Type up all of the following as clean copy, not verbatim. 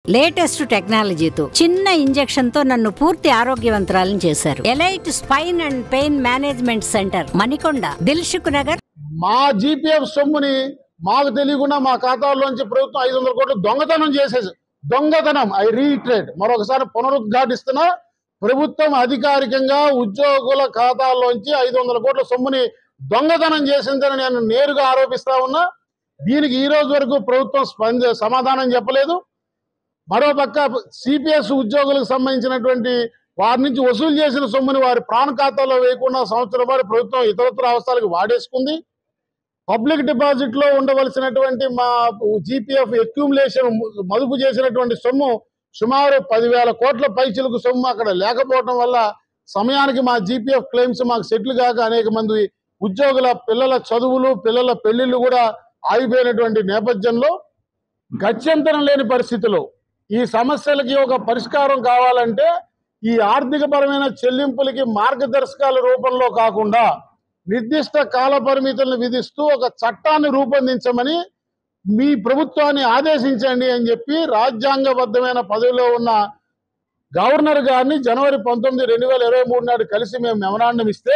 Latest టెక్నాలజీతో చిన్న injection తో నన్ను పూర్తి ఆరోగ్యవంతురాలను చేశారు. Elite spine and pain management centre, Manikonda, Dilsukh Nagar. మా జీపీఎఫ్ సొమ్ముని మాకు తెలియకుండా మా ఖాతాల్లోంచి ప్రభుత్వం 500 కోట్లు దొంగతనం చేసేసి, దొంగతనం, ఐ రీట్రేట్, మరొకసారి పునరుద్ఘాటిస్తున్నా, ప్రభుత్వం అధికారికంగా ఉద్యోగుల ఖాతాల్లోంచి 500 కోట్ల సొమ్ముని దొంగతనం చేసిందని నేను నేరుగా ఆరోపిస్తా ఉన్నా. దీనికి ఈ రోజు వరకు ప్రభుత్వం సమాధానం చెప్పలేదు. మరోపక్క సిపిఎస్ ఉద్యోగులకు సంబంధించినటువంటి వారి నుంచి వసూలు చేసిన సొమ్ముని వారి ప్రాణ ఖాతాలో వేయకుండా సంవత్సరం పాటు ప్రభుత్వం ఇతరత్ర అవసరాలకు వాడేసుకుంది. పబ్లిక్ డిపాజిట్ లో ఉండవలసినటువంటి మా జీపీఎఫ్ అక్యూములేషన్ మదుపు చేసినటువంటి సొమ్ము సుమారు 10,000 కోట్ల పైచిలకు సొమ్ము అక్కడ లేకపోవడం వల్ల సమయానికి మా జీపీఎఫ్ క్లెయిమ్స్ మాకు సెటిల్ కాక అనేక మంది ఉద్యోగుల పిల్లల చదువులు, పిల్లల పెళ్లిళ్ళు కూడా ఆగిపోయినటువంటి నేపథ్యంలో గత్యంతరం లేని పరిస్థితిలో ఈ సమస్యలకి ఒక పరిష్కారం కావాలంటే ఈ ఆర్థిక పరమైన చెల్లింపులకి మార్గదర్శకాల రూపంలో కాకుండా నిర్దిష్ట కాల పరిమితులను విధిస్తూ ఒక చట్టాన్ని రూపొందించమని మీ ప్రభుత్వాన్ని ఆదేశించండి అని చెప్పి రాజ్యాంగబద్ధమైన పదవిలో ఉన్న గవర్నర్ గారిని జనవరి 19, 2023 నాడు కలిసి మేము మెమరాండం ఇస్తే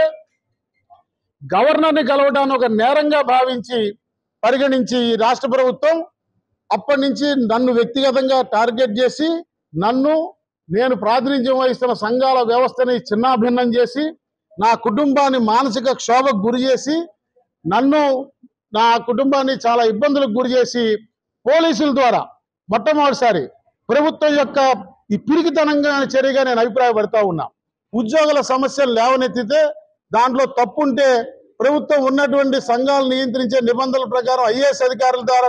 గవర్నర్ని కలవడాన్ని ఒక నేరంగా భావించి పరిగణించి ఈ రాష్ట్ర ప్రభుత్వం అప్పటి నుంచి నన్ను వ్యక్తిగతంగా టార్గెట్ చేసి నేను ప్రాతినిధ్యం వహిస్తున్న సంఘాల వ్యవస్థని చిన్నాభిన్నం చేసి నా కుటుంబాన్ని మానసిక క్షోభకు గురి చేసి నా కుటుంబాన్ని చాలా ఇబ్బందులకు గురి చేసి పోలీసుల ద్వారా మొట్టమొదటిసారి ప్రభుత్వం యొక్క ఈ పిరికితనంగా చర్యగా నేను అభిప్రాయపడతా ఉన్నా. ఉద్యోగుల సమస్యలు లేవనెత్తితే దాంట్లో తప్పుంటే ప్రభుత్వం ఉన్నటువంటి సంఘాలను నియంత్రించే నిబంధనల ప్రకారం ఐఏఎస్ అధికారుల ద్వారా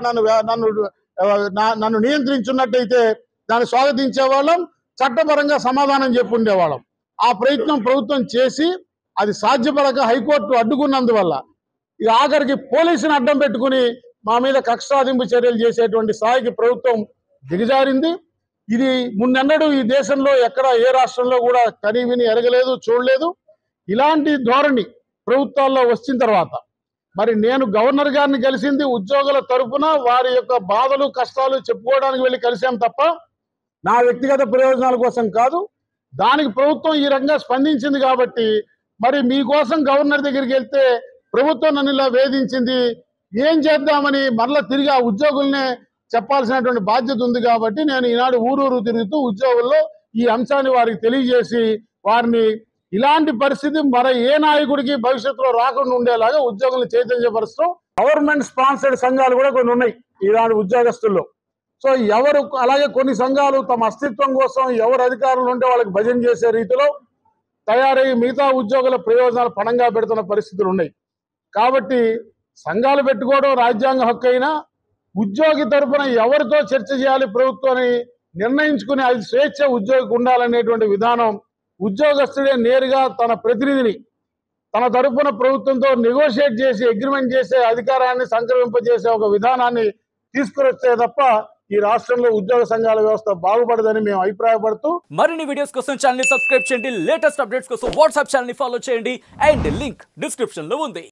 నన్ను నియంత్రించున్నట్టయితే దాన్ని స్వాగతించేవాళ్ళం, చట్టపరంగా సమాధానం చెప్పుండేవాళ్ళం. ఆ ప్రయత్నం ప్రభుత్వం చేసి అది సాధ్యపడక హైకోర్టు అడ్డుకున్నందువల్ల ఇక ఆఖరికి పోలీసుని అడ్డం పెట్టుకుని మా మీద కక్ష సాధింపు చర్యలు చేసేటువంటి స్థాయికి ప్రభుత్వం దిగజారింది. ఇది మున్నెన్నడూ ఈ దేశంలో ఎక్కడ ఏ రాష్ట్రంలో కూడా కని విని ఎరగలేదు, చూడలేదు. ఇలాంటి ధోరణి ప్రభుత్వాల్లో వచ్చిన తర్వాత మరి నేను గవర్నర్ గారిని కలిసింది ఉద్యోగుల తరఫున వారి యొక్క బాధలు కష్టాలు చెప్పుకోవడానికి వెళ్ళి కలిసాం తప్ప నా వ్యక్తిగత ప్రయోజనాల కోసం కాదు. దానికి ప్రభుత్వం ఈ రకంగా స్పందించింది కాబట్టి మరి మీకోసం గవర్నర్ దగ్గరికి వెళ్తే ప్రభుత్వం నన్ను ఇలా వేధించింది, ఏం చేద్దామని మరలా తిరిగి ఆ ఉద్యోగుల్నే చెప్పాల్సినటువంటి బాధ్యత ఉంది కాబట్టి నేను ఈనాడు ఊరూరు తిరుగుతూ ఉద్యోగుల్లో ఈ అంశాన్ని వారికి తెలియజేసి వారిని ఇలాంటి పరిస్థితి మరి ఏ నాయకుడికి భవిష్యత్తులో రాకుండా ఉండేలాగా ఉద్యోగులను చైతన్యపరుస్తాం. గవర్నమెంట్ స్పాన్సర్డ్ సంఘాలు కూడా కొన్ని ఉన్నాయి ఈనాడు ఉద్యోగస్తుల్లో. సో అలాగే కొన్ని సంఘాలు తమ అస్తిత్వం కోసం ఎవరు అధికారులు ఉంటే వాళ్ళకి భజన చేసే రీతిలో తయారై మిగతా ఉద్యోగుల ప్రయోజనాలు పణంగా పెడుతున్న పరిస్థితులు ఉన్నాయి. కాబట్టి సంఘాలు పెట్టుకోవడం రాజ్యాంగ హక్కు అయినా ఉద్యోగి తరఫున ఎవరితో చర్చ చేయాలి ప్రభుత్వాన్ని నిర్ణయించుకుని అది స్వేచ్ఛ ఉద్యోగికి ఉండాలనేటువంటి విధానం ఉద్యోగస్తుడే నేరుగా తన ప్రతినిధిని తన తరఫున ప్రభుత్వంతో నెగోషియేట్ చేసి అగ్రిమెంట్ చేసే అధికారాన్ని సంక్రమింపజేసే ఒక విధానాన్ని తీసుకువస్తే తప్ప ఈ రాష్ట్రంలో ఉద్యోగ సంఘాల వ్యవస్థ బాగుపడదని మేము అభిప్రాయపడుతూ మరిన్ని వీడియోస్ కోసం ఛానల్ ని సబ్స్క్రైబ్ చేయండి, లేటెస్ట్ అప్డేట్స్ కోసం వాట్సాప్ ఛానల్ ని ఫాలో చేయండి అండ్ లింక్ డిస్క్రిప్షన్ లో ఉంది.